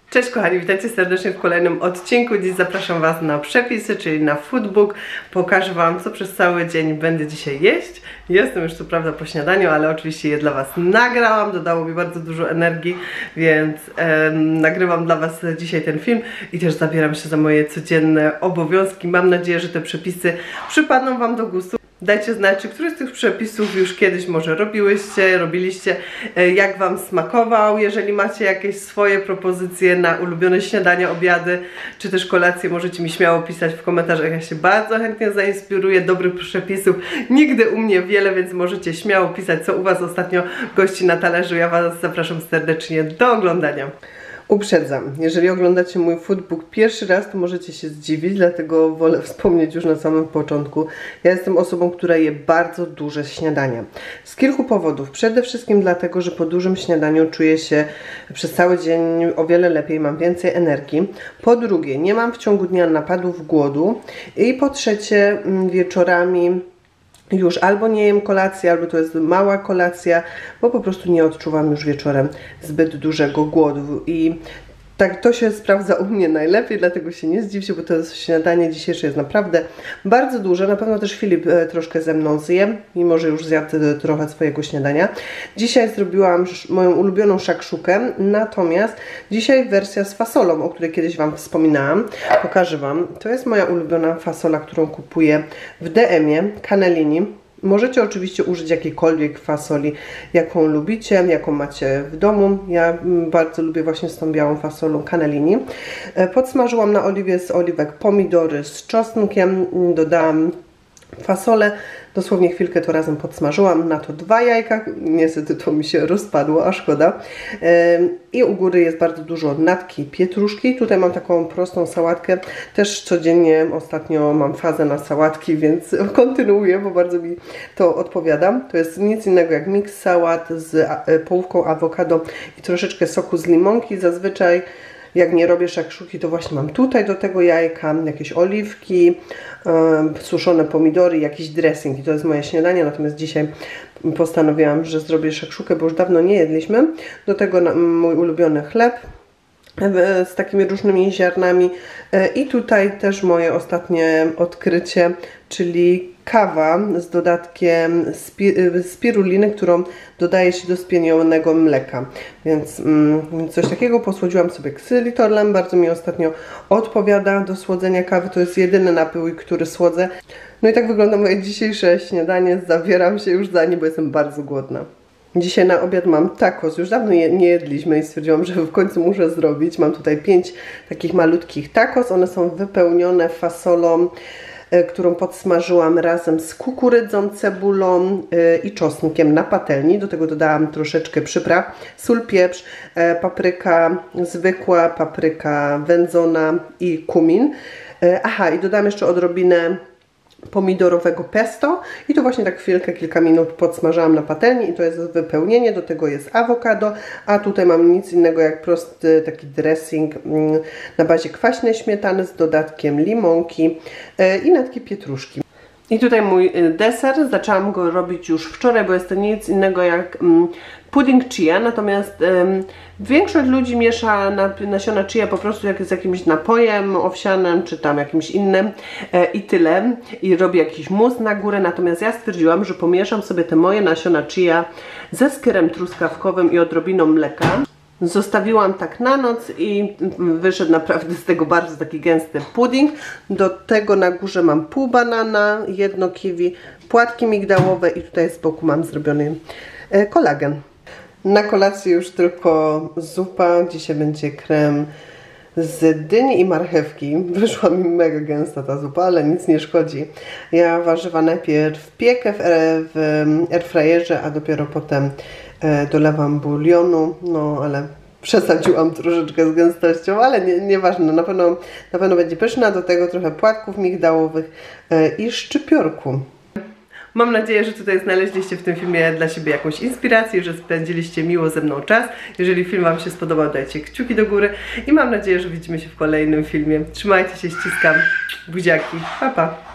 Cześć kochani, witajcie serdecznie w kolejnym odcinku. Dziś zapraszam Was na przepisy, czyli na foodbook. Pokażę Wam, co przez cały dzień będę dzisiaj jeść. Jestem już co prawda po śniadaniu, ale oczywiście je dla Was nagrałam. Dodało mi bardzo dużo energii, więc nagrywam dla Was dzisiaj ten film i też zabieram się za moje codzienne obowiązki. Mam nadzieję, że te przepisy przypadną Wam do gustu. Dajcie znać, czy któryś z tych przepisów już kiedyś może robiliście, jak Wam smakował. Jeżeli macie jakieś swoje propozycje na ulubione śniadania, obiady, czy też kolacje, możecie mi śmiało pisać w komentarzach. Ja się bardzo chętnie zainspiruję, dobrych przepisów nigdy u mnie wiele, więc możecie śmiało pisać, co u Was ostatnio gości na talerzu. Ja Was zapraszam serdecznie do oglądania. Uprzedzam, jeżeli oglądacie mój foodbook pierwszy raz, to możecie się zdziwić, dlatego wolę wspomnieć już na samym początku. Ja jestem osobą, która je bardzo duże śniadania. Z kilku powodów. Przede wszystkim dlatego, że po dużym śniadaniu czuję się przez cały dzień o wiele lepiej, mam więcej energii. Po drugie, nie mam w ciągu dnia napadów głodu. I po trzecie, wieczorami już albo nie jem kolacji, albo to jest mała kolacja, bo po prostu nie odczuwam już wieczorem zbyt dużego głodu. I tak to się sprawdza u mnie najlepiej, dlatego się nie zdziwcie, bo to śniadanie dzisiejsze jest naprawdę bardzo duże. Na pewno też Filip troszkę ze mną zje, mimo że już zjadł trochę swojego śniadania. Dzisiaj zrobiłam moją ulubioną szakszukę, natomiast dzisiaj wersja z fasolą, o której kiedyś Wam wspominałam. Pokażę Wam. To jest moja ulubiona fasola, którą kupuję w DM-ie, Cannellini. Możecie oczywiście użyć jakiejkolwiek fasoli, jaką lubicie, jaką macie w domu. Ja bardzo lubię właśnie z tą białą fasolą Cannellini. Podsmażyłam na oliwie z oliwek pomidory z czosnkiem, dodałam fasolę, dosłownie chwilkę to razem podsmażyłam, na to 2 jajka, niestety to mi się rozpadło, a szkoda. I u góry jest bardzo dużo natki pietruszki. Tutaj mam taką prostą sałatkę, też codziennie ostatnio mam fazę na sałatki, więc kontynuuję, bo bardzo mi to odpowiada. To jest nic innego jak miks sałat z połówką awokado i troszeczkę soku z limonki. Zazwyczaj jak nie robię szakszuki, to właśnie mam tutaj do tego jajka, jakieś oliwki, suszone pomidory, jakiś dressing i to jest moje śniadanie, natomiast dzisiaj postanowiłam, że zrobię szakszukę, bo już dawno nie jedliśmy. Do tego mój ulubiony chleb z takimi różnymi ziarnami i tutaj też moje ostatnie odkrycie, czyli kawa z dodatkiem spiruliny, którą dodaje się do spienionego mleka. Więc coś takiego posłodziłam sobie ksylitolem, bardzo mi ostatnio odpowiada do słodzenia kawy, to jest jedyny napój, który słodzę. No i tak wygląda moje dzisiejsze śniadanie, zabieram się już za nie, bo jestem bardzo głodna. Dzisiaj na obiad mam tacos, już dawno nie jedliśmy i stwierdziłam, że w końcu muszę zrobić. Mam tutaj 5 takich malutkich tacos, one są wypełnione fasolą, którą podsmażyłam razem z kukurydzą, cebulą i czosnkiem na patelni. Do tego dodałam troszeczkę przypraw, sól, pieprz, papryka zwykła, papryka wędzona i kumin. Aha, i dodam jeszcze odrobinę pomidorowego pesto i to właśnie tak chwilkę, kilka minut podsmażałam na patelni i to jest wypełnienie, do tego jest awokado, a tutaj mam nic innego jak prosty taki dressing na bazie kwaśnej śmietany z dodatkiem limonki i natki pietruszki. I tutaj mój deser, zaczęłam go robić już wczoraj, bo jest to nic innego jak pudding chia, natomiast większość ludzi miesza nasiona chia po prostu jak z jakimś napojem owsianym, czy tam jakimś innym i tyle. I robi jakiś mus na górę, natomiast ja stwierdziłam, że pomieszam sobie te moje nasiona chia ze skyrem truskawkowym i odrobiną mleka. Zostawiłam tak na noc i wyszedł naprawdę z tego bardzo taki gęsty pudding. Do tego na górze mam pół banana, 1 kiwi, płatki migdałowe i tutaj z boku mam zrobiony kolagen. Na kolację już tylko zupa. Dzisiaj będzie krem z dyni i marchewki. Wyszła mi mega gęsta ta zupa, ale nic nie szkodzi. Ja warzywa najpierw piekę w airfryerze, a dopiero potem dolewam bulionu, no ale przesadziłam troszeczkę z gęstością, ale nieważne, na pewno będzie pyszna. Do tego trochę płatków migdałowych i szczypiorku. Mam nadzieję, że tutaj znaleźliście w tym filmie dla siebie jakąś inspirację, że spędziliście miło ze mną czas. Jeżeli film Wam się spodobał, dajcie kciuki do góry i mam nadzieję, że widzimy się w kolejnym filmie. Trzymajcie się, ściskam, buziaki, pa pa!